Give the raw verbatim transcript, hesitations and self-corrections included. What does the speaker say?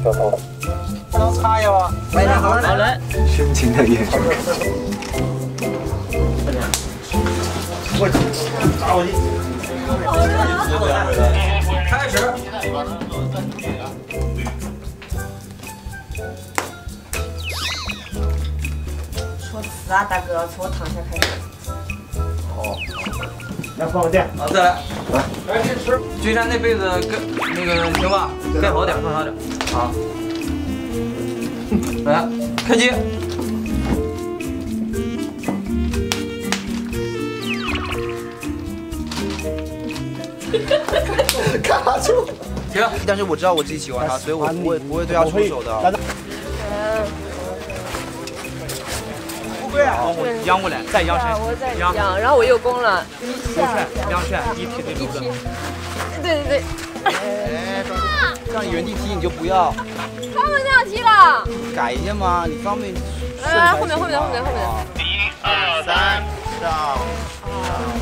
能擦一下吗？ 来来，好来。 深情的眼神。 我打火机。开始。 说辞啊，大哥，从我躺下开始。 哦。 来放个电。 好，再来。来。来，先吃。君山那被子盖那个行吧？盖好点，放好点。好。来，开机。 卡住。 停。 但是我知道我自己喜欢他，所以我不会不会对他出手的。 乌龟啊，往后仰过来，再仰身， 仰，仰，然后我又攻了。 右拳，两拳，一踢对路的。 对对对。 哎，让原地踢你就不要。 他们那样踢了。 改一下嘛，你方便。 来来，后面后面后面后面。 一二三，上。